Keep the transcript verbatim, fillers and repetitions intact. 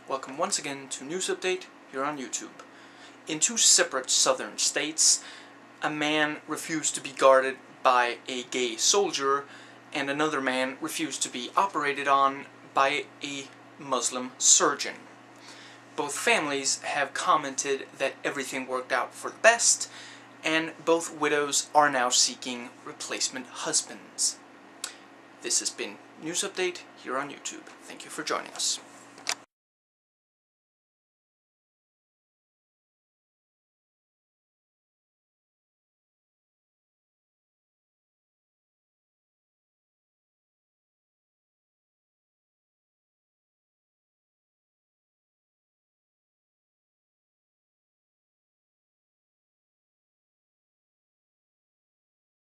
Welcome once again to News Update here on YouTube. In two separate southern states, a man refused to be guarded by a gay soldier, and another man refused to be operated on by a Muslim surgeon. Both families have commented that everything worked out for the best, and both widows are now seeking replacement husbands. This has been News Update here on YouTube. Thank you for joining us.